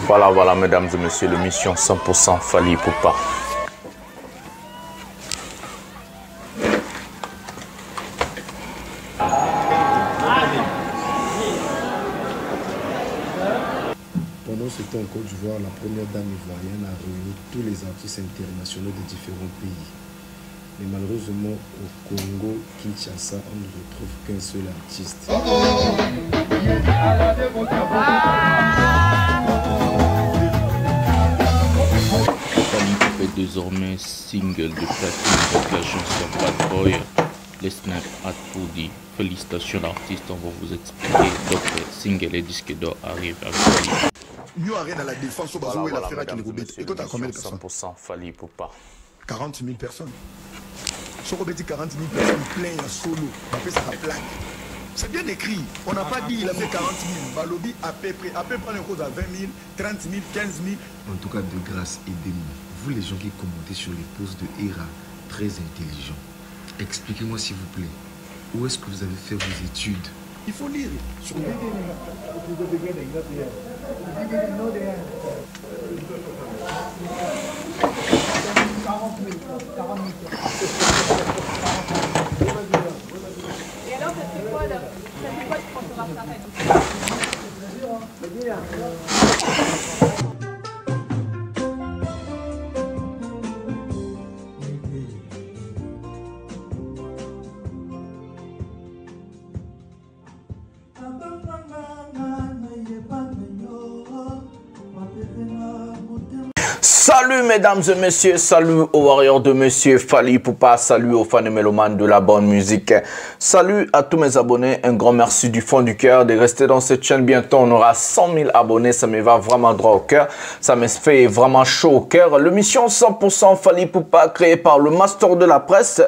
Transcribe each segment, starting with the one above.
Voilà, voilà, mesdames et messieurs, l'émission 100% Fally Ipupa. Pendant ce temps en Côte d'Ivoire, la première dame ivoirienne a réuni tous les artistes internationaux de différents pays. Mais malheureusement, au Congo, Kinshasa, on ne retrouve qu'un seul artiste. Fally Ipupa est désormais single de platine avec la chanson Bad Boy. Les snaps à tout dit. Félicitations l'artiste, on va vous expliquer. Donc, single et disque d'or arrive avec Fally. Nous arrivons dans la défense au Bazou et la Ferra qui nous obéit. Et toi, tu as combien de personnes? 100% Fally Ipupa. 40 000 personnes. Si on dit 40 000 personnes plein à solo, on fait ça à plaque. C'est bien écrit. On n'a pas dit il a fait 40 000. Balobi à peu près une chose à 20 000, 30 000, 15 000. En tout cas, de grâce, aidez-nous. Vous les gens qui commentez sur les posts de Hera, très intelligents. Expliquez-moi s'il vous plaît, où est-ce que vous avez fait vos études? Il faut lire. Sur Et alors, ça fait quoi là? Ça fait quoi de François Martin? Salut mesdames et messieurs, salut aux warriors de monsieur Fally Ipupa, salut aux fans et mélomanes de la bonne musique. Salut à tous mes abonnés, un grand merci du fond du cœur de rester dans cette chaîne. Bientôt on aura 100 000 abonnés, ça me va vraiment droit au cœur, ça me fait vraiment chaud au cœur. L'émission 100% Fally Ipupa créée par le master de la presse.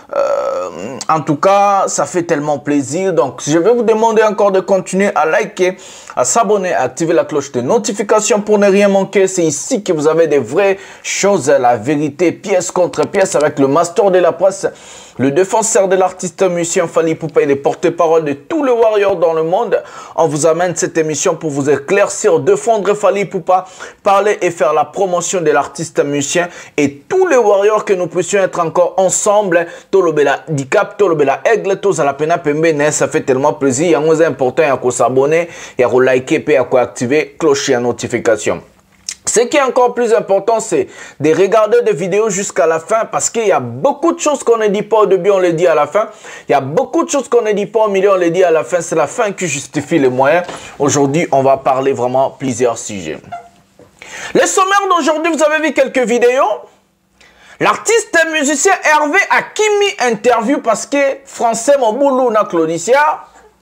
En tout cas, ça fait tellement plaisir. Donc je vais vous demander encore de continuer à liker, à s'abonner, à activer la cloche de notification pour ne rien manquer. C'est ici que vous avez des vraies choses, la vérité, pièce contre pièce avec le master de la presse, le défenseur de l'artiste musicien Fally Ipupa et les porte-parole de tous les warriors dans le monde. On vous amène cette émission pour vous éclaircir, défendre Fally Ipupa, parler et faire la promotion de l'artiste musicien et tous les warriors que nous puissions être encore ensemble. Tolobela Dicap, Tolobela Aigle, Tozala Pena Pembene, ça fait tellement plaisir. Il y a un important, il y a qu'à s'abonner, il y a qu'à liker, puis il y a qu'à activer cloche et notification. Ce qui est encore plus important, c'est de regarder des vidéos jusqu'à la fin parce qu'il y a beaucoup de choses qu'on ne dit pas au début, on les dit à la fin. Il y a beaucoup de choses qu'on ne dit pas au milieu, on les dit à la fin. C'est la fin qui justifie les moyens. Aujourd'hui, on va parler vraiment plusieurs sujets. Le sommaire d'aujourd'hui, vous avez vu quelques vidéos. L'artiste musicien Hervé a mis interview parce que français Moboulou na Claudicia.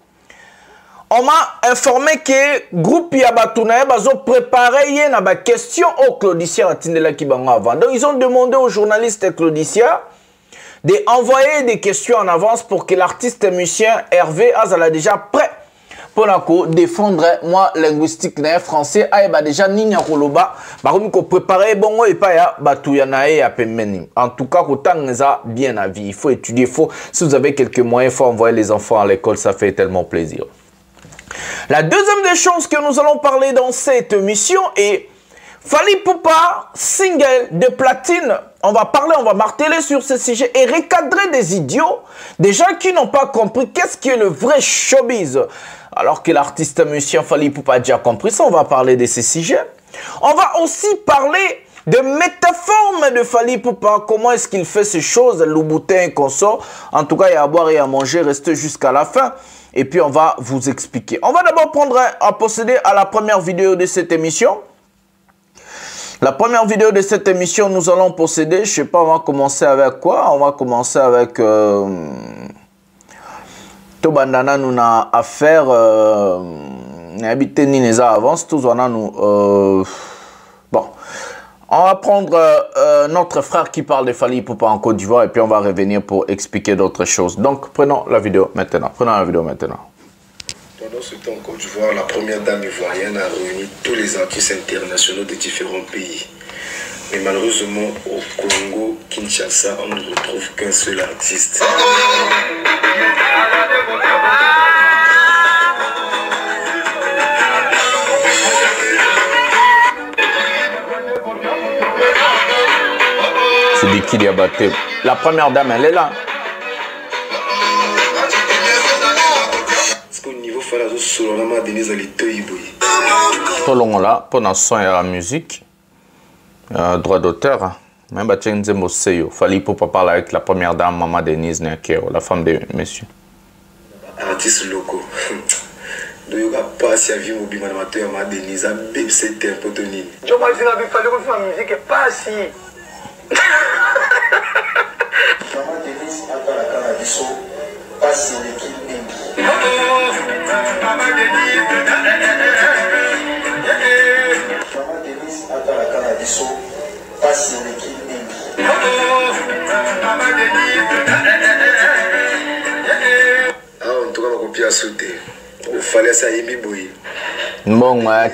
On m'a informé que le groupe Yabatounae a préparé une question au Claudicia Atindela Kibanga avant. Donc ils ont demandé aux journalistes Claudicia d'envoyer des questions en avance pour que l'artiste musicien Hervé Azala déjà prêt pour défendre moi linguistique français a déjà ninya koloba ko préparer bongo et pas ya batuyanae ya pemeni. En tout cas kotangeza bien à vie, il faut étudier, si vous avez quelques moyens, il faut envoyer les enfants à l'école, ça fait tellement plaisir. La deuxième des choses que nous allons parler dans cette émission est Fally Ipupa, single de platine. On va parler, on va marteler sur ce sujet et recadrer des idiots, des gens qui n'ont pas compris qu'est-ce qui est le vrai showbiz. Alors que l'artiste musicien Fally Ipupa a déjà compris ça, on va parler de ces sujets. On va aussi parler de métaformes de Fally Ipupa, comment est-ce qu'il fait ces choses, Louboutin et consort. En tout cas, il y a à boire et à manger, restez jusqu'à la fin. Et puis, on va vous expliquer. On va d'abord procéder à la première vidéo de cette émission. La première vidéo de cette émission, nous allons procéder. Je ne sais pas, on va commencer avec quoi? On va commencer avec... Tobandana, nous avons affaire... Habité Nineza avance, tous on a nous... bon. On va prendre notre frère qui parle de Fally Ipupa en Côte d'Ivoire et puis on va revenir pour expliquer d'autres choses. Donc, prenons la vidéo maintenant. Pendant ce temps, en Côte d'Ivoire, la première dame ivoirienne a réuni tous les artistes internationaux de différents pays. Mais malheureusement, au Congo, Kinshasa, on ne retrouve qu'un seul artiste. Taiki Diabaté. La première dame, elle est là. Est-ce qu'au niveau fala zo solo na ma Denise Alitoyi boy. Tout long là pour la son et la musique. Droit d'auteur. Même Batien Nzembo Seyo. Fallait pour pas parler avec la première dame, Maman Denise Nekero, la femme de monsieur. Artistes locaux. Donc, pas si à vie mobile, madame Maman Denise, un bébé, c'était un peu de nid. Je m'en dis, il fallait que la musique est pas si. Maman Denise, à la canadiso, pas si l'équipe n'est. Maman Denise, à la canadiso, pas si l'équipe n'est. Ah, en tout cas, ma copie a sauté. Il fallait ça y boy. Bon, ouais,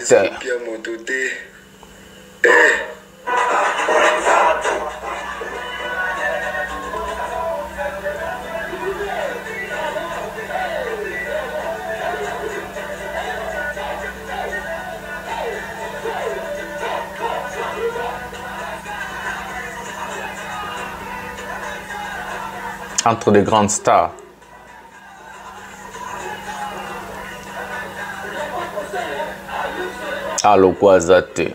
entre de grandes stars. Allo Kwazate.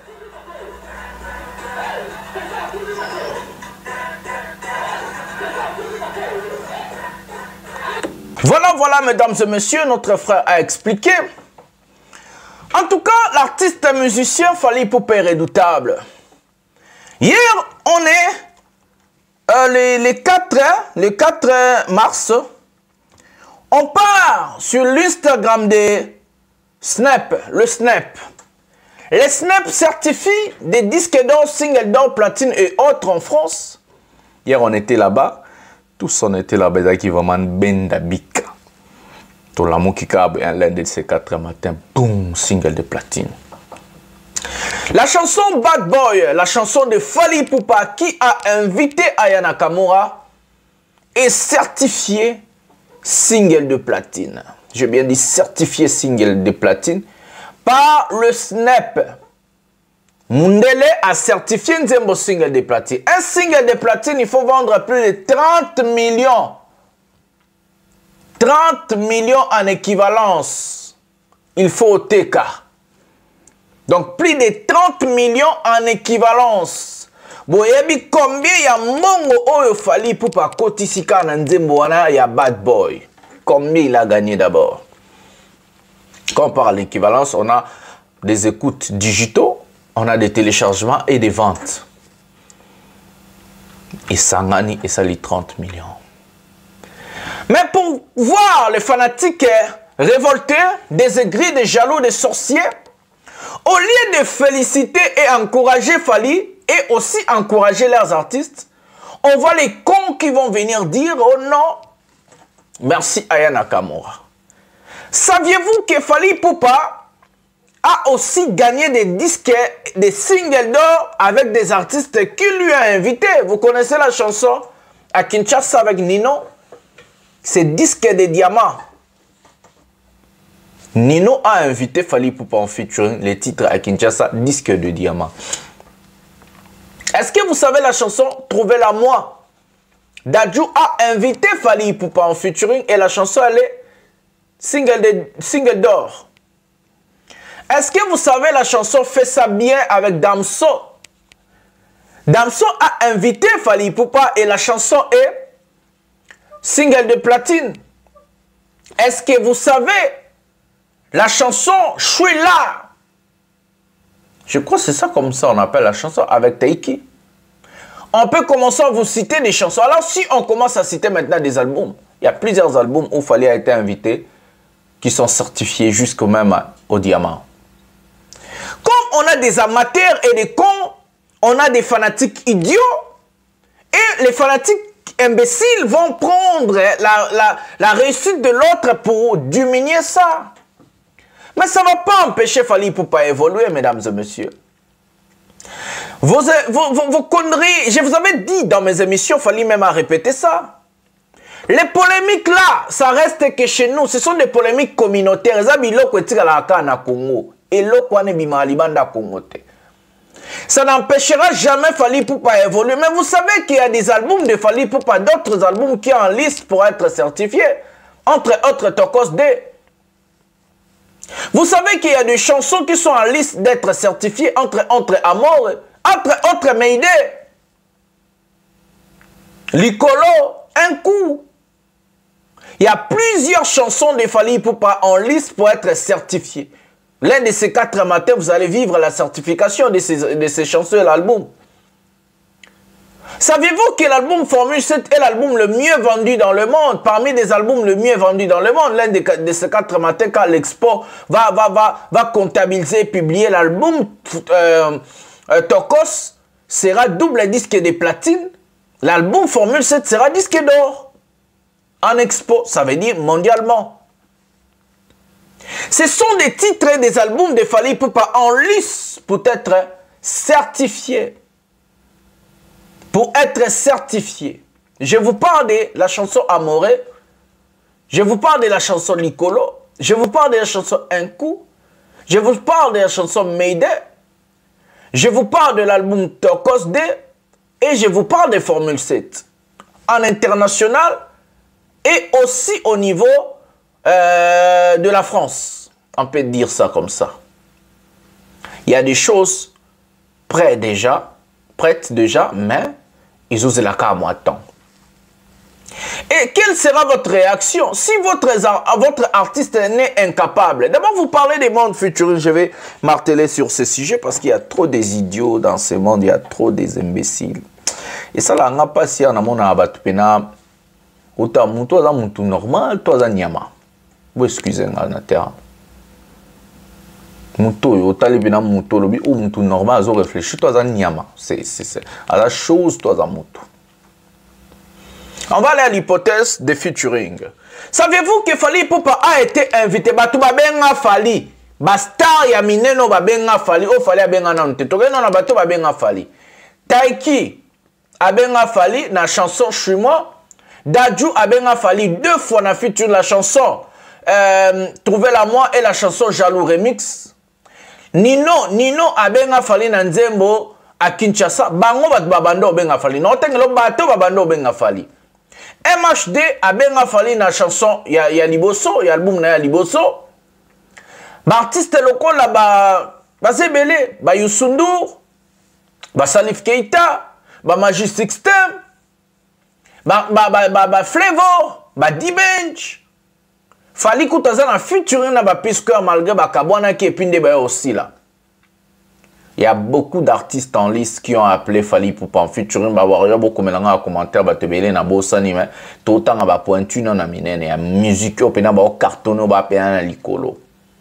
Voilà, mesdames et messieurs, notre frère a expliqué. En tout cas, l'artiste musicien Fally Ipupa est redoutable. Hier, on est le 4 mars. On part sur l'Instagram de Snap, le Snap. Les Snap certifient des disques d'or, singles d'or, platine et autres en France. Hier, on était là-bas. Tous on était là-bas. Qui vraiment bendabika. Tout l'amour qui cabe l'un de ces 4 matins. Boum, single de platine. La chanson Bad Boy, la chanson de Fally Ipupa qui a invité Aya Nakamura, est certifiée single de platine. J'ai bien dit certifié single de platine par le Snap. Mundele a certifié Nzembo single de platine. Un single de platine, il faut vendre plus de 30 millions. 30 millions en équivalence. Il faut au TK. Donc plus de 30 millions en équivalence. Boyebi combien il y a mongo oyo Fally Ipupa kotisika na Nzembo wana ya Bad Boy. Combien il a gagné d'abord? Quand on parle d'équivalence, on a des écoutes digitaux, on a des téléchargements et des ventes. Et ça gagne et ça lit 30 millions. Mais pour voir les fanatiques révoltés, des aigris, des jaloux, des sorciers, au lieu de féliciter et encourager Fally et aussi encourager leurs artistes, on voit les cons qui vont venir dire « Oh non !» Merci Aya Nakamura. Saviez-vous que Fally Ipupa a aussi gagné des disques, des singles d'or avec des artistes qui lui ont invité? Vous connaissez la chanson à Kinshasa avec Nino? C'est disque de diamants. Nino a invité Fally Ipupa en featuring les titres à Kinshasa, disque de diamants. Est-ce que vous savez la chanson Trouvez-la moi? Dadju a invité Fally Ipupa en featuring et la chanson elle est single d'or. Est-ce que vous savez la chanson Fais ça bien avec Damso? Damso a invité Fally Ipupa et la chanson est single de platine. Est-ce que vous savez la chanson Chouila? Je crois que c'est ça comme ça on appelle la chanson avec Taiki. On peut commencer à vous citer des chansons. Alors si on commence à citer maintenant des albums, il y a plusieurs albums où Fally a été invité qui sont certifiés jusqu'au même au diamant. Comme on a des amateurs et des cons, on a des fanatiques idiots et les fanatiques imbéciles vont prendre la réussite de l'autre pour diminuer ça. Mais ça ne va pas empêcher Fally Ipupa évoluer, mesdames et messieurs. Vos conneries, je vous avais dit dans mes émissions, Fally même a répété ça. Les polémiques là, ça reste que chez nous, ce sont des polémiques communautaires. Ça n'empêchera jamais Fally Ipupa évoluer. Mais vous savez qu'il y a des albums de Fally Ipupa, d'autres albums qui sont en liste pour être certifiés. Entre autres, Tokos D. Vous savez qu'il y a des chansons qui sont en liste d'être certifiées, entre Amor, entre autres Mayday. Licolo, un coup. Il y a plusieurs chansons de Fally Ipupa en liste pour être certifiées. L'un de ces 4 matins, vous allez vivre la certification de ces chansons et l'album. Savez-vous que l'album Formule 7 est l'album le mieux vendu dans le monde? Parmi les albums le mieux vendus dans le monde, l'un de ces 4 matins, quand l'Expo va comptabiliser et publier l'album Tokos sera double disque de platine. L'album Formule 7 sera disque d'or. En Expo, ça veut dire mondialement. Ce sont des titres des albums de Fally Ipupa en lice pour être certifiés. Pour être certifié. Je vous parle de la chanson Amoré. Je vous parle de la chanson Licolo. Je vous parle de la chanson Un coup. Je vous parle de la chanson Mayday. Je vous parle de l'album Tokos D. Et je vous parle de Formule 7. En international et aussi au niveau de la France. On peut dire ça comme ça. Il y a des choses prêtes déjà, mais ils osent la carte à moi temps. Et quelle sera votre réaction si votre artiste n'est incapable? D'abord, vous parlez des mondes futurs. Je vais marteler sur ce sujet parce qu'il y a trop des idiots dans ce monde. Il y a trop des imbéciles. Et ça, là, on n'a pas si on a mon abatupena. Autant, toi, dans mon tout normal, toi, dans nyama. Vous excusez-moi, na terre. Mouto, autant les bina mouto, lobi ou mouto normal, ils ont réfléchi, toi, dans nyama. C'est à la chose, toi, dans mouto. On va aller à l'hypothèse de featuring. Savez-vous que Fally Ipupa a été invité? Batu babenga Fally. Bastar ya mineno babenga Fally. O Fally abenga na nte. Tokeno na bato babenga Fally. Taiki abenga Fally na chanson Chez moi. Dadju abenga Fally 2 fois na feature la chanson Trouvez-la moi et la chanson Jaloux Remix. Nino abenga Fally na nzembo a Kinshasa. Bango bat babando benga Fally. No tengelo bato babando benga Fally. MHD abenga Fally na chanson ya Liboso, ya album na ya Liboso. Ba artiste locaux là ba Zebele, ba Youssou N'Dour, ba Salif Keita, ba Magic System, ba Flavor, ba D-Bench. Fally Koutaza na featuring na ba Pisceur malgré ba Kabwana qui épinde ba aussi là. Il y a beaucoup d'artistes en liste qui ont appelé Fally Ipupa en featuring. Il y a beaucoup de commentaires qui ont été bossani mais tout le temps ba pointu na minene ya musique au pena ba cartonno ba pena likolo.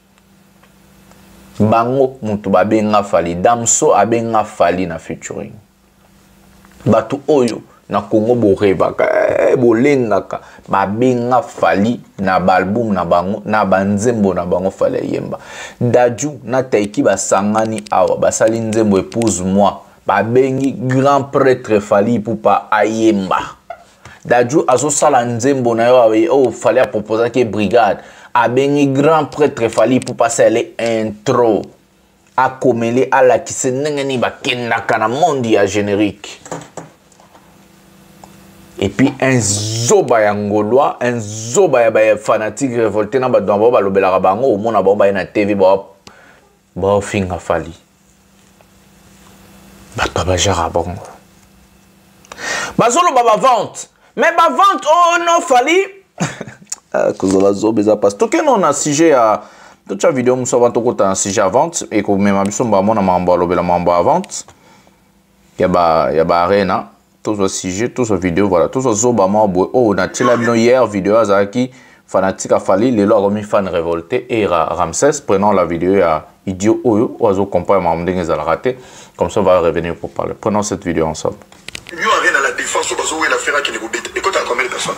Bango mutu ba benga Fally, Damso abenga Fally na featuring. Batu oyo na Congo borevaka bolengaka ba benga Fally na album na bango na banzembo na bango Fally yemba. Dadju na Taiki basangani awa basali nzembo épouse moi ba bengi grand prêtre Fally Ipupa ayemba. Dadju azo sala nzembo na yo Fally a proposé que brigade a bengi grand prêtre Fally Ipupa sele intro a komele ala kise nengeni ba kendaka na mondi ya générique. Et puis un zoba ya ngolois, un zoba ya fanatique révolté na ba dombo ba lobela bango au mona bomba na TV ba finga Fally. Ba baba jara bongo. Bazolo baba vente. Mais ba vente oh non Fally. Kozola zobe za passe. Toke non na sujet à toute la vidéo muso ba toko ta sujet à vente et ko même biso ba mona mamba lobela mamba à vente. Ya ba arena. Tous vos sujets, tous vos vidéos, voilà, tous vos zobama oh, on a tiré hier vidéo à Zaki, fanatique à Fally, les lois remis fan révolté et Ramsès, prenons la vidéo à idiot oyo, oiseau compagnie mamdeng les a raté, comme ça on va revenir pour parler. Prenons cette vidéo ensemble. Mieux rien à la défense, au bateau où il a fait là qui est goubé. Écoute, à combien de personnes?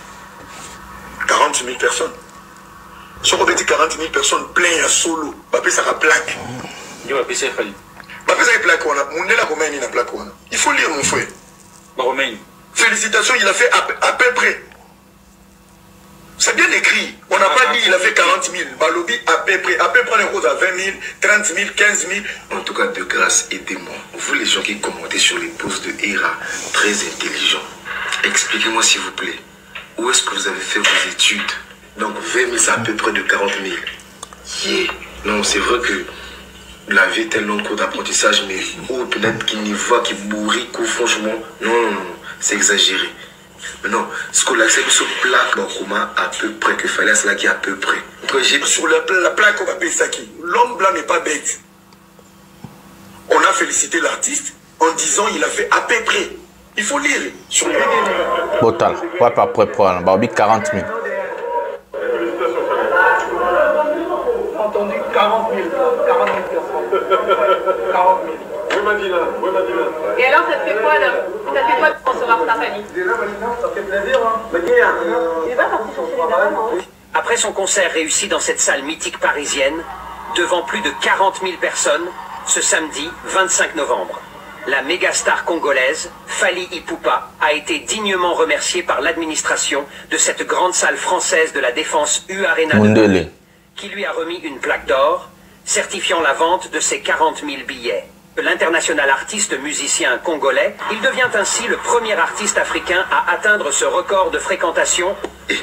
40 000 personnes. Si on dit 40 000 personnes, plein à solo, Bapé ça a plaque. Il va pisser Fally. Bapé ça a plaque, on a mon là combien il a plaque, il faut lire mon frère. Félicitations, il a fait à peu près. C'est bien écrit. On n'a pas dit il a fait 40 000. Balobi à peu près les roses à 20 000, 30 000, 15 000. En tout cas, de grâce, aidez-moi. Vous les gens qui commentez sur les posts de Hera, très intelligents. Expliquez-moi s'il vous plaît, où est-ce que vous avez fait vos études? Donc 20 000, c'est à peu près de 40 000. Yeah. Non, c'est vrai que la vie est un long cours d'apprentissage, mais oh, peut-être qu'il n'y voit, qu'il bourrique, franchement, non, c'est exagéré. Mais non, ce qu'on a fait sur plaque, à peu près, que fallait cela qui à peu près. Sur la plaque, on va payer ça qui. L'homme blanc n'est pas bête. On a félicité l'artiste en disant il a fait à peu près. Il faut lire sur le Botal, ouais, pas près pour 40 000. Entendu 40 000 personnes. 40 000. Et alors, ça te fait quoi, là? Ça te fait quoi de recevoir ta famille? Ça fait plaisir, hein. Il va partir chercher les dames, hein. Après son concert réussi dans cette salle mythique parisienne, devant plus de 40 000 personnes, ce samedi 25 novembre, la mégastar congolaise, Fally Ipupa, a été dignement remerciée par l'administration de cette grande salle française de la Défense U-Arena de Paris, qui lui a remis une plaque d'or, certifiant la vente de ses 40 000 billets. L'international artiste musicien congolais, il devient ainsi le premier artiste africain à atteindre ce record de fréquentation.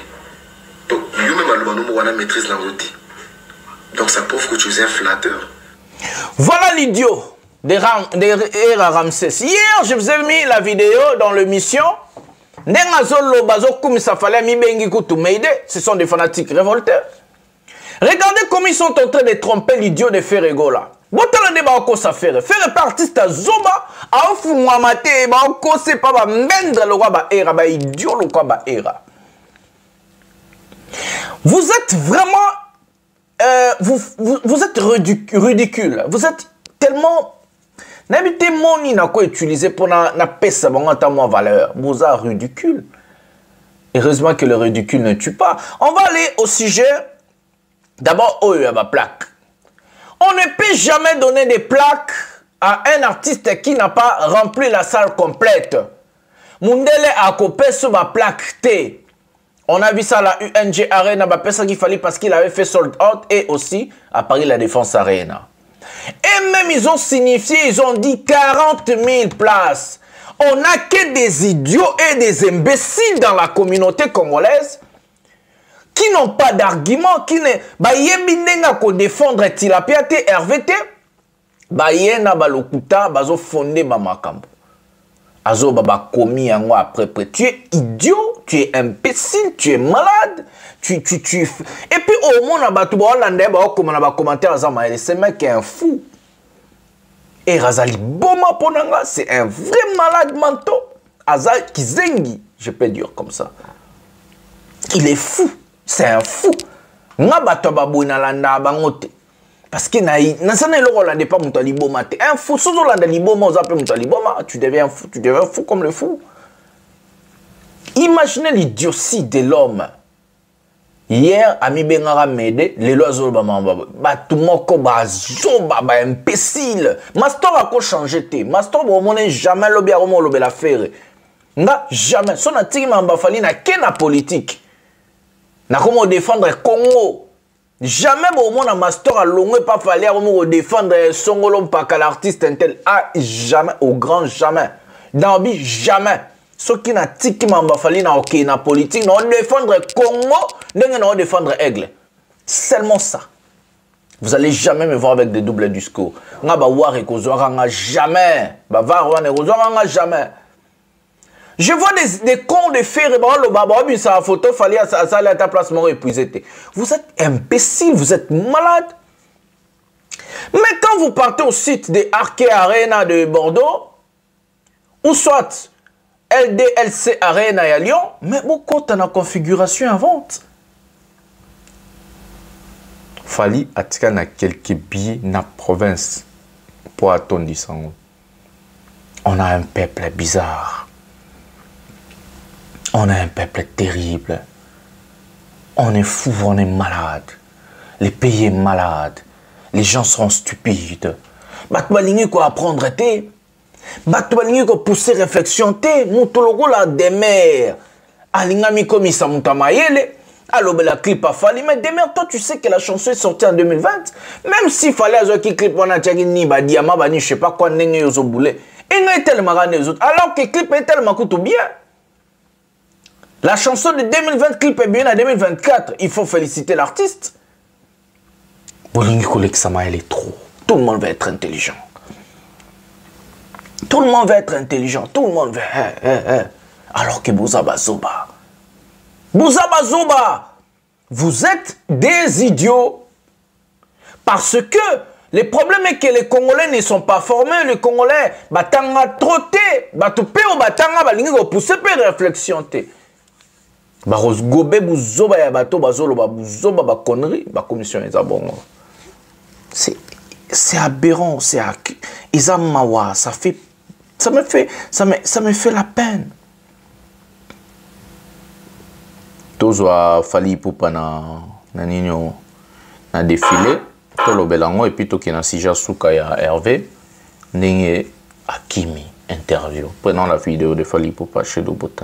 Donc ça prouve que tu es un flatteur. Voilà l'idiot Hera Ramsès. Hier, je vous ai mis la vidéo dans l'émission. Ce sont des fanatiques révoltés. Regardez comment ils sont en train de tromper l'idiot de Ferrego là. Botala de ba ko sa faire. Faire artiste à Zoba, a ofu mwamate ba ko se pa ba mendra lo ba Hera ba idiot lo ba Hera. Vous êtes vraiment vous êtes ridicule. Vous êtes tellement n'habitez moni na ko utiliser pour na pesa bango ta moins valeur. Vous êtes ridicule. Heureusement que le ridicule ne tue pas. On va aller au sujet. D'abord, ma plaque. On ne peut jamais donner des plaques à un artiste qui n'a pas rempli la salle complète. Mundele a copé sur ma plaque T. On a vu ça à la UNG Arena, personne qu'il fallait parce qu'il avait fait sold out et aussi à Paris la Défense Arena. Et même ils ont signifié, ils ont dit 40 000 places. On n'a que des idiots et des imbéciles dans la communauté congolaise qui n'ont pas d'argument, qui ne... Ba yebinenga ko défendre Tilapia te RVT, ba yena ba lokuta bazo fondé ba makambo. Azo baba komi yango après. Tu es idiot, tu es imbécile, tu es malade, tu... Et puis au moins na batu ba Hollandais ba okoma na ba commentaire azama ce mec est un fou. Et Razali Boma Ponanga, c'est un vrai malade mental. Azal Kizengi, je peux dire comme ça. Il est fou. C'est un fou. Parce que un fou, tu deviens fou comme le fou. Imaginez l'idiotie de l'homme. Hier, Ami Bengara Mede, les lois tout le monde imbécile. Mastor a quoi changer te. Mastor n'a jamais lobby la faire. Jamais. Son attique m'a fallu na kena politique. Na comment défendre Congo. Jamais au monde a master à longue pas fallu à défendre Songolo Mpaka l'artiste intel. Ah jamais au grand jamais. Dans bi jamais. Ce qui n'a tiki mamba fallu na ok na politique non défendre Congo, non défendre Aigle. Seulement ça. Vous allez jamais me voir avec des doubles discours. Nga ba war et kozoranga jamais. Ba var wane kozoranga jamais. Je vois des cons de fer et le sa photo, fallait à ta place, mort épuisé. Vous êtes imbécile, vous êtes malade. Mais quand vous partez au site de Arke Arena de Bordeaux, ou soit LDLC Arena à Lyon, mais beaucoup de la configuration à vente. Fallait attirer quelques billets dans la province pour attendre ça. On a un peuple bizarre. On a un peuple terrible. On est fou, on est malade. Le pays est malade. Les gens sont stupides. Batbalingi ko apprendre te. Batbalingi ko pousser réflexion te. Moutologo la demeure. Alingami komisa mutamayele. Alors, la clip a fallu, mais demain, toi, tu sais que la chanson est sortie en 2020. Même s'il fallait avoir un clip, on a dit, bah, diamant, bah, je sais pas quoi, n'est-ce pas, ils ont boulé. Et nous, tellement les autres. Alors que le clip est tellement coûte bien. La chanson de 2020, clip est bien en 2024. Il faut féliciter l'artiste. Bolingi Kolexama, elle est trop. Tout le monde va être intelligent. Tout le monde va être intelligent. Tout le monde va. Alors que Bouzaba Zoba. Bouzaba Zoba, vous êtes des idiots. Parce que le problème est que les Congolais ne sont pas formés. Les Congolais, batanga trotté, batupé ou batanga balingi ko pousser peu de réflexion te. Baros gobe Bouzoba ya bato bazolo ba Bouzoba ba connerie, ba commission eza bongo. C'est aberrant, c'est Isamawa, ça me fait la peine. Tozwa Fally Ipupa na nino na défilé, tolo belango et puis toki na Sija Souka ya Hervé, ndenge Akimi interview. Prenons la vidéo de Fally Ipupa chez Dobota.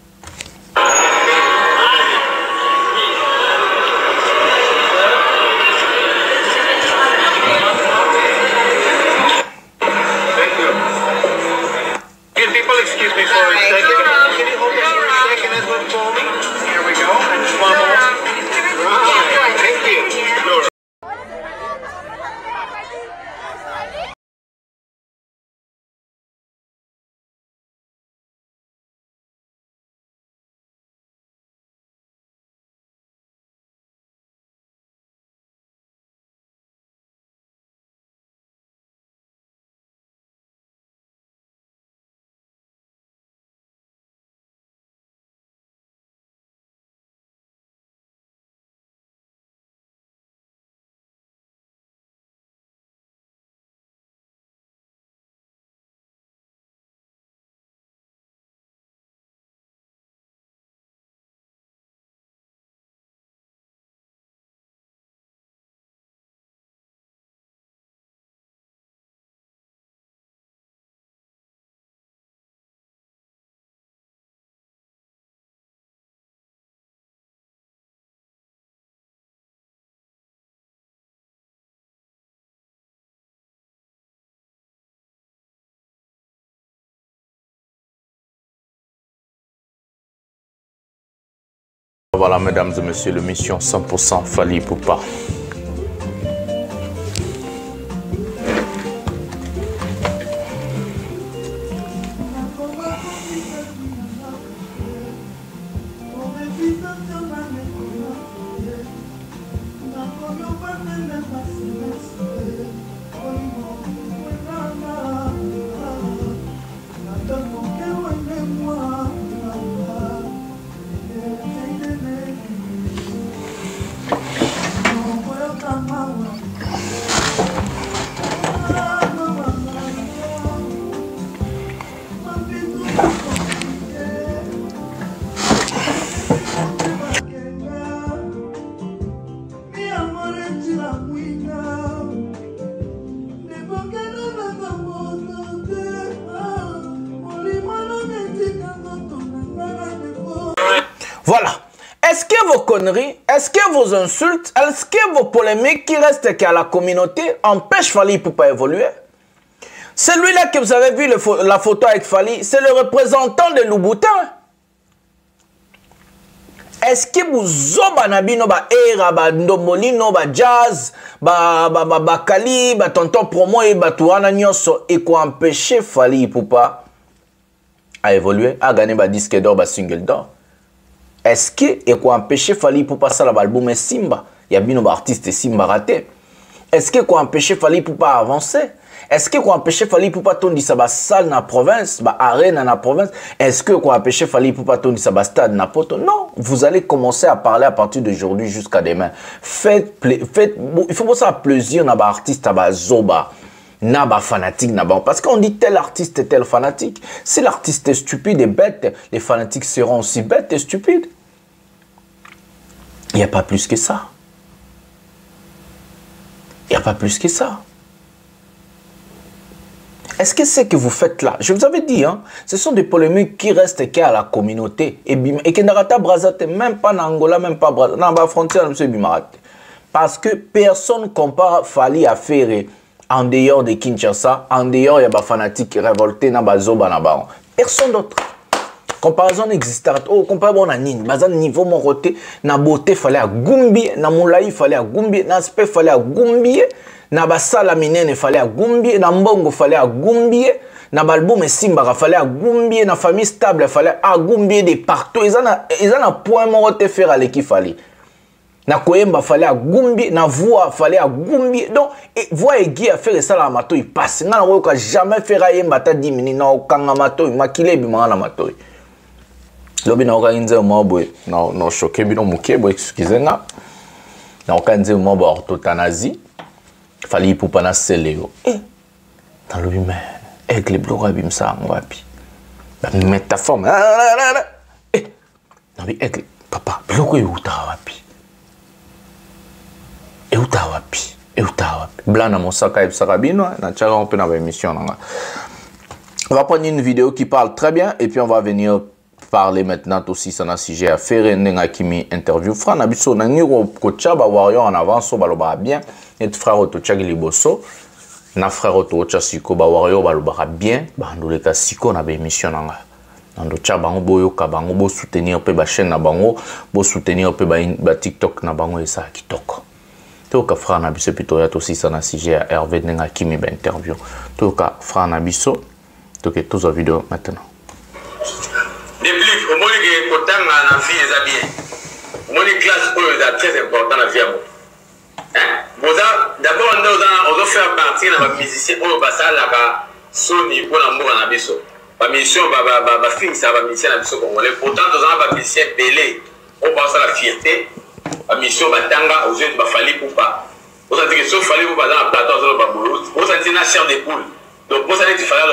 Voilà, mesdames et messieurs, l'émission 100% Fally Ipupa. Voilà. Est-ce que vos conneries, est-ce que vos insultes, est-ce que vos polémiques qui restent qu'à la communauté empêchent Fally Ipupa évoluer? Celui-là que vous avez vu la photo avec Fally, c'est le représentant de Louboutin. Est-ce que vous zoba nabino ba era ba ndomolino ba jazz ba kali ba tonton promo et ba tuana nyoso et quoi empêcher Fally Ipupa à évoluer, à gagner ba disque d'or, ba single d'or? Est-ce que et quoi empêcher Fally Ipupa ça l'album Simba? Il y a bien des artistes Simba raté. Est-ce que quoi empêcher Fally Ipupa avancer? Est-ce que quoi empêcher Fally Ipupa tourner sa salle dans la province, ba arène dans la province? Est-ce que quoi empêcher Fally Ipupa tourner sa stade dans poto? Non, vous allez commencer à parler à partir d'aujourd'hui jusqu'à demain. Il faut ça plaisir na ba artiste ba zoba. Na ba fanatique na ba, parce qu'on dit tel artiste et tel fanatique. Si l'artiste est stupide et bête, les fanatiques seront aussi bêtes et stupides. Il n'y a pas plus que ça. Il n'y a pas plus que ça. Est-ce que ce que vous faites là, je vous avais dit, hein, ce sont des polémiques qui restent qu'à la communauté. Et que Narata Brazate, même pas en Angola, même pas dans la frontière, M. Bimarate. Parce que personne compare Fali à faire en dehors de Kinshasa, en dehors, il y a des fanatiques révoltés dans Bazoba. Personne d'autre. Comparaison n'existe. Oh, comparaison na nini. Bazan niveau mon côté, na beauté fallait à Gumbi, na moulaï fallait à Gumbi, na aspect fallait à Gumbi, na basala minene fallait à Gumbi, na mbongo fallait à Gumbi, na balboum et simba fallait à Gumbi, na famille stable fallait à Gumbi de partout. Ils ont un point mon côté faire à l'équipe fallait. Na koyemba fallait à Gumbi, na voix fallait à Gumbi. Donc, voix et guy a fait ça la mato, il passe. Na n'a jamais fait à yemba ta 10 minutes, na okanga mato, il makile bima na mato. Lobi na okanze mobwe na choqué bino muke bo excusez-nga na okanze mobwe orthotanasie fali pupa na seleo na lobi mais aigle bloka bimsa ngwapi ba métaphore na bi aigle papa bloko yuta wapi euta wapi blana mosaka ebsaka bino na tchaka on peut na émission nanga. On va prendre une vidéo qui parle très bien et puis on va venir parler maintenant aussi sur un sujet à faire un kimi interview Fran abiso na ngiro ko chaba warrior en avance baloba bien et frère to chagi liboso na frère to chasiko ba warrior baloba bien ba ndole ka siko na ba émission nanga ndo chaba ngo boyo ka bango bo soutenir pe ba chaîne na bango bo soutenir pe ba TikTok na bango et ça kitoko to ka frère na biso pito ya to aussi sur un sujet à Hervé nga kimi ba interview to ka frère na biso to que tous vidéo maintenant. Depuis au moins que autant la vie est bien. Au moins les classes est très important la vie. Hein? D'abord on doit faire partie de la musicien au basal là Sony pour l'amour en abisso. La mission ba film ça va musicien abisso congolais. Pourtant dans un musicien belé on pense à la fierté. La mission batanga aux yeux de Fali Poupa. Vous savez que sauf Fali Poupa dans la plateau sur le babou. Vous savez la chair des poules. Donc vous savez qu'il fallait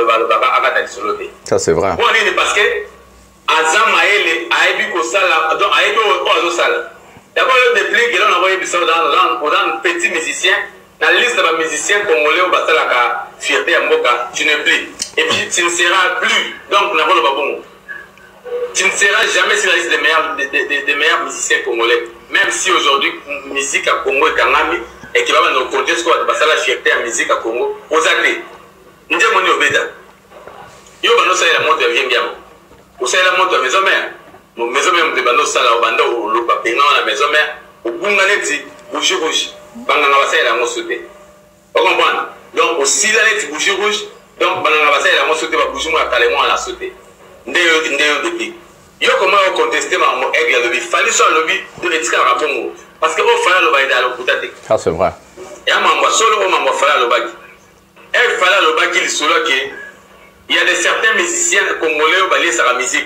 le ça c'est vrai. Parce que Azam Maël a ébu au sale, donc a ébu au sale. D'abord, le déplique, on a envoyé dans petit musicien, dans la liste de musiciens congolais au Basala la fierté à Mboka, tu n'es plus. Et puis tu ne seras plus. Donc, n'a pas le babon. Tu ne seras jamais sur la liste des meilleurs musiciens congolais. Même si aujourd'hui, musique à Congo est Kangami, et qui va dans le contexte de Basala la fierté à musique à Congo, aux athées. Nous avons dit au Béda. Yo, nous sommes la montre de bien. Vous savez la montre de maison mère. Nos maisons mères de Bando Sala, au Bando, au Lopa, et non la maison mère, au Bunganeti, bougie rouge, Bangangabasa et la monsoté. Vous comprenez? Donc, au Sidanet, bougie rouge, donc Bangangabasa et la monsoté, va bouger moi à Calémon à la sauté. Depuis. Yo, comment on contestait ma mot aigle lobby? Fallait sur le lobby de l'étiquette à Bongo. Parce que au fallait le bail dans le Poutate. Ah, c'est vrai. Et à Mambo, solo au Mambo, fallait le bail. Elle fallait le bail qu'il solo qui. Il y a certains musiciens congolais qui ont balayé sa musique.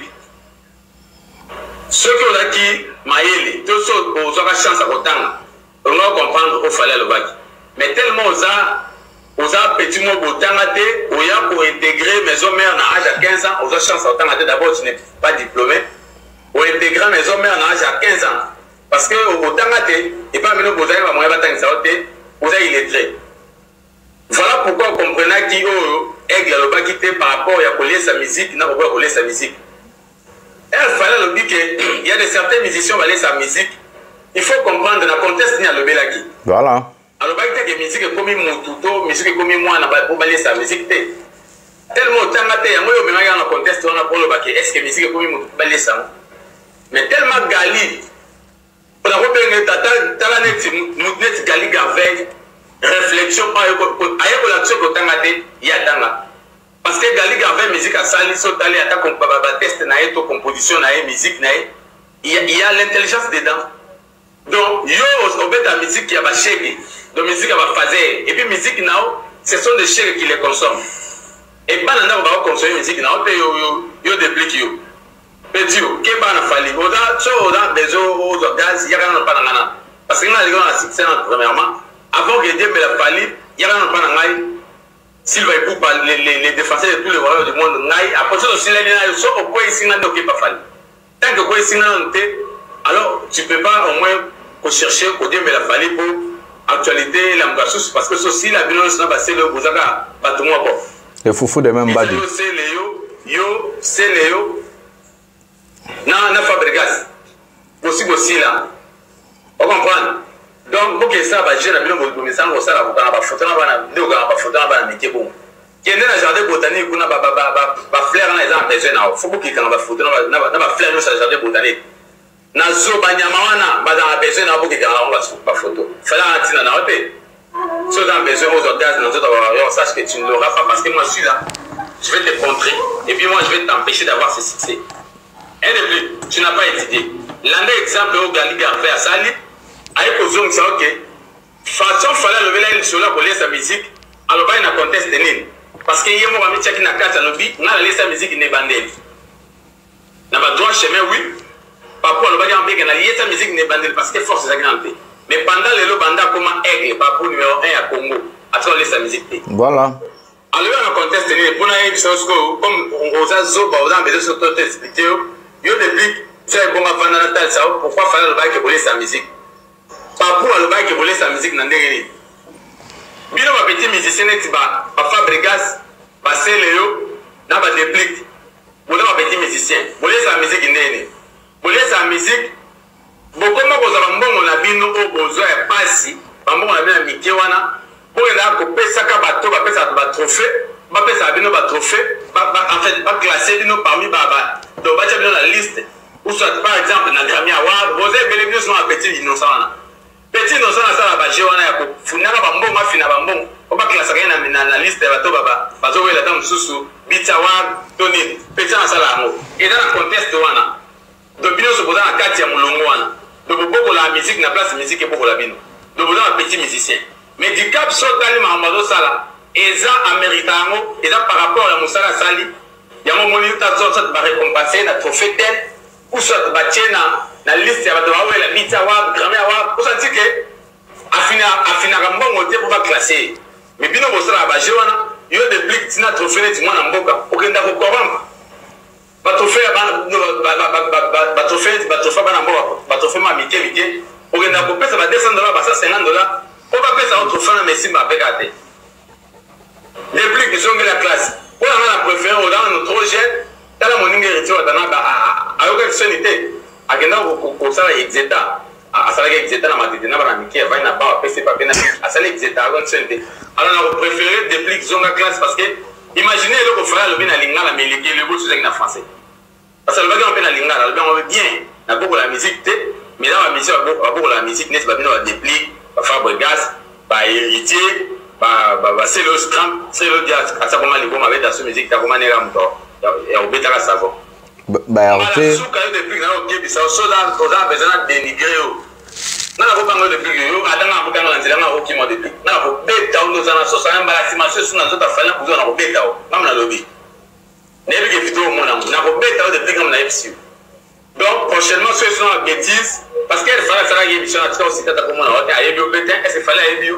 Ceux qui ont acquis Maël, tous ceux qui ont eu chance à Kotanga, on va comprendre qu'il fallait le bac. Mais tellement aux petits mots Kotanga, pour intégrer maison mère à l'âge à 15 ans, aux chance à Kotanga, d'abord tu n'es pas diplômé, pour intégrer maison mère à l'âge à 15 ans. Parce que au Kotanga, et pas maintenant vous avez un moyen de faire vous avez illettré. Voilà pourquoi on comprenait qu'il y a par rapport à coller sa musique, n'a pas coller sa musique. Il fallait le dire qu'il y a certains musiciens qui sa musique. Il faut comprendre dans le contexte qu'il y a le Belaki. Voilà. Alors, il y a des musiques comme Moututo, musique comme moi, pour balayer sa musique. Tellement autant que il y a un contexte on a pour le bac. Est-ce que musique comme Moututo balayer ça? Mais tellement Gali, on a repéré Tatanet Gali Gaveg. Réflexion ailleurs l'action que tangate ya tanga parce que Gali Gavin musique à sali sotali à ta test na to composition na musique na il y a l'intelligence dedans donc yo obeta musique qui a ba chèque de musique à ba fazer et puis musique now ce sont des chèques qui les consomment et pas nanda ba consommer musique now yo déplique yo petit yo ke ba na fali oda bezo oda gaz ya kana pas nana parce que na les gars c'est premièrement avant que Dieu me la fasse, il y a un peu de s'il va écouter les défenseurs de tous les royaumes du monde, après ça, aussi, ils sont au point ici, ils pas fallu. Tant que quoi ici, alors tu ne peux pas au moins chercher que Dieu me la fasse pour actualité, la moukassous, parce que ceci, la violence n'a pas passé le bouzaka, pas tout le monde. Les foufous de même badi. C'est Léo. Na Fabregas. Aussi là. On comprend. Donc, pour que ça va gérer la bilan, mais ça, ça va pas photo, on va photo, on va mettre bon. Qui est dans le jardin botanique, on a fleur dans les arbres, il faut qu'il y ait une photo, on a fleur dans le jardin botanique. Na zo banyamawana, bazana besoin na boki kana on photo. Fallait antina na ote. Ceux dans besoin aux autres, dans d'autres on sache que tu ne l'auras pas parce que moi je suis là. Je vais te contrer et puis moi je vais t'empêcher d'avoir ce succès. Et de plus, tu n'as pas étudié. L'un des exemples au Gali Garvey à Sali, avec Ozong, c'est ok. Façon fallait lever la sur la pour laisser sa musique, alors il y a un conteste de nil. Parce qu'il y a un moment où il y a une carte à l'objet, on a laissé sa musique n'est bandée. On a droit chemin, oui. Papou, on va dire que la liée sa musique n'est bandée parce que force est agréable. Mais pendant les lots banda comme aigle, Papou numéro 1 à Congo, à toi laisser sa musique. Voilà. Alors il y a un conteste de nil. Pour nous, comme on a Zoba, on a besoin de se expliquer. Il y a des blics, tu as un bon avant natal, ça pourquoi fallait le bail que voulait sa musique. Papou a le bail que voulait sa musique dans des Bino ma petit musicien n'est pas Fabregas, passer Léo, n'a pas de blics. Vous ma petit musicien, voulez sa musique indéné. Voulez sa musique. Beaucoup de gens ont bon on a bino au besoin pas si, bon on a bien mis Kiwana. Pour il a coupé ça bateau, va faire ça trophée, va faire ça bino va trophée, en fait va classer bino parmi baba. Donc, va dans la liste, ou soit par exemple, dans le Grammy Award, vous avez bénéficié sur un petit innocent. Petit innocent, ça va jouer, on a un bon, on va classer dans la liste, on va jouer la dame sous Beat Award, Tony, petit en salle. Et dans le contexte, donc, nous sommes dans la carte de Moulongo. Donc, beaucoup la musique, la place musique et beaucoup la bino. Donc, vous avez un petit musicien. Mais du cap, saute dans le Mahamado Sala, et ça, en méritant, et ça par rapport à Moussala Sali. Il y a un moment où tu as récompensé un trophée tel, ou soit tu as la liste, tu as la Beat Award, Grammy Award, ou soit tu as affiné un bon côté pour classer. Mais bien au Sala, il y a des blics qui ont trophée, tu m'en as un boca, aucun d'accord corrompt. Trophée, ma mité, aucun d'accord, ça va descendre là, ça $50. On va payer ça au trophée, mais si ma pégate. Les blics qui sont de la classe. On a préféré dans notre projet, dans la monnaie héritière, à aucune sonité, à quel moment ça exéta, à ça exéta dans ma tête, n'a pas mis, va n'a pas fait ses papiers, à ça exéta, à aucune sonité. Alors on a préféré des plics zone classe parce que, imaginez le qu'on fera le bien à l'ingala, mais le bout c'est en français. Parce que le bagage on peut à l'ingala, le bien on veut bien, n'a beaucoup la musique, mais là la musique, beaucoup la musique, n'est-ce pas bien, on a des plics, Fabregas, héritier. C'est le scrum, c'est le dia à ça comment les bons avec la musique ta comment nera muto et on bêta la savon bah ok depuis que on qui ça so dans on besoin dénigrer na la pas depuis yo adanga bukanga lanzela na roki mo depuis na ko bêta on nous en so ça un balancement sur na zota fala pour na ko bêta comme na lobby ne bi ke fito mo na ko bêta depuis comme na FCU donc prochainement ce sont en bêtise parce qu'elle fera ça la émission à tout aussi tata comme na on a bio bêta est-ce qu'il fallait bio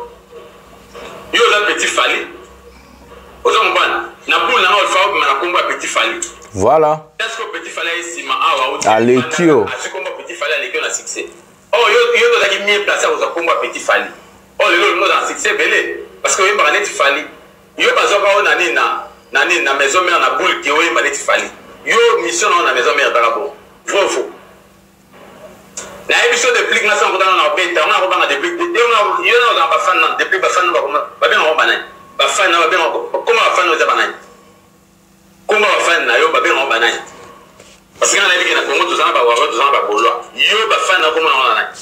yo la petit fali ozo mbana na boule na olfa na komba petit fali voilà est-ce que petit fali ici ma awa Alekio asi komba petit fali Alekio na succès oh yo to zaki mieux placé ozo komba petit fali oh le no dans succès belé parce que yo ba net fali yo ba zoka ona ni na maison mère na boule ki yo ba net fali yo mission na maison mère darabo fofo la émission de plic na ça on a bêta on a robanga de plic yo na ba fan na depuis ba fan ba bien on banane ba fan na ba bien comment ba fan za banane comment ba fan na yo ba bien on banane parce que na vie na Congo tous en ba waro tous en ba bolo yo ba fan na comment on na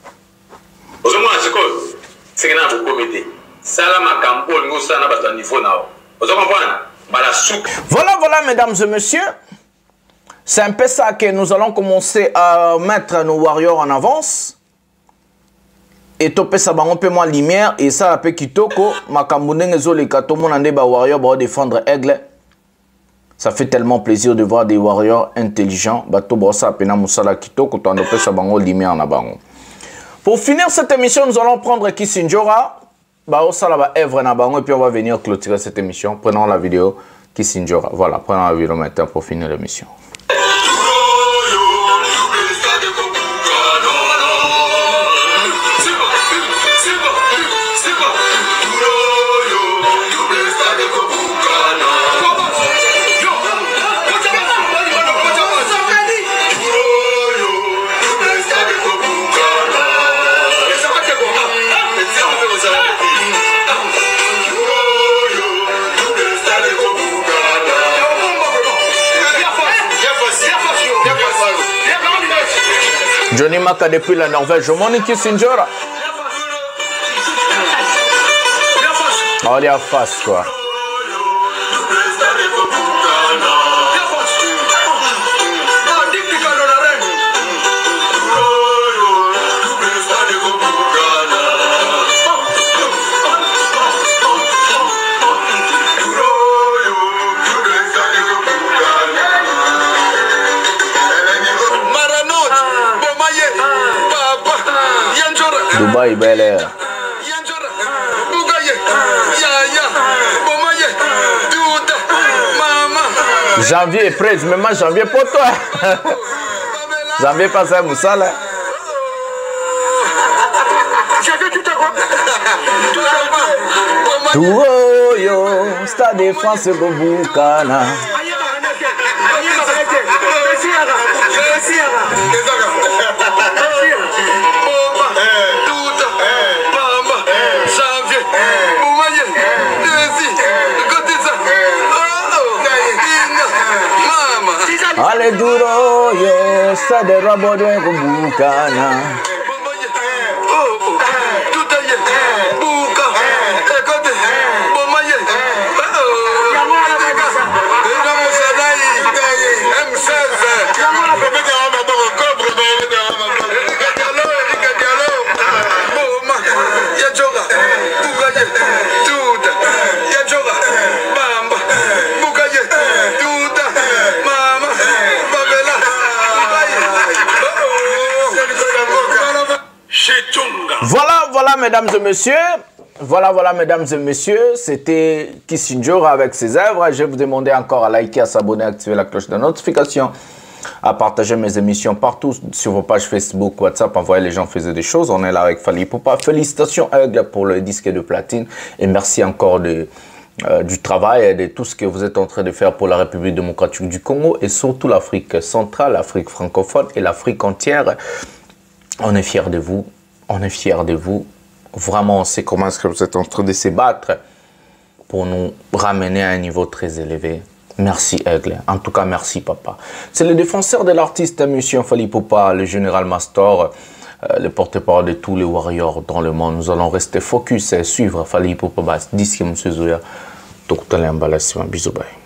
ozo mo asiko c'est que na ko comité sala makambo ngo ça na ba to niveau na ozo comprendre ba la souk. Voilà mesdames et messieurs. C'est un peu ça que nous allons commencer à mettre nos warriors en avance. Et topé ça on peut moins lumière et ça la peut kitoko makambunenge zo les katomo nande ba warrior ba défendre aigle. Ça fait tellement plaisir de voir des warriors intelligents bato ba ça pena musala kitoko to topé ça bango lumière na bango. Pour finir cette émission, nous allons prendre Kissinjora ba osala ba Evre na bango et puis on va venir clôturer cette émission. Prenons la vidéo Kissinjora. Voilà, prenons la vidéo maintenant pour finir l'émission. Johnny Maka depuis la Norvège. Moni Kissinger. Oh, il est à face, quoi. Dubaï, Bel Air. Janvier est prêt, mais moi janvier pour toi. Janvier passe à Moussa là. Tout yo, Stade de France Boukana. Allez duro yo, Stade de Rabodouin Boukana. Voilà, mesdames et messieurs. Voilà, mesdames et messieurs. C'était Kissinger avec ses œuvres. Je vais vous demander encore à liker, à s'abonner, à activer la cloche de notification, à partager mes émissions partout sur vos pages Facebook, WhatsApp. Envoyer les gens faisaient des choses. On est là avec Fally Ipupa. Félicitations Aigle pour le disque de platine. Et merci encore du travail et de tout ce que vous êtes en train de faire pour la République démocratique du Congo et surtout l'Afrique centrale, l'Afrique francophone et l'Afrique entière. On est fiers de vous. On est fiers de vous. Vraiment, on sait comment est-ce que vous êtes en train de se battre pour nous ramener à un niveau très élevé. Merci Aigle. En tout cas, merci papa. C'est le défenseur de l'artiste, monsieur Fally Ipupa, le général Mastor, le porte-parole de tous les warriors dans le monde. Nous allons rester focus et suivre Fally Ipupa. Disque monsieur Zoya. Tout le monde, bisous, bye.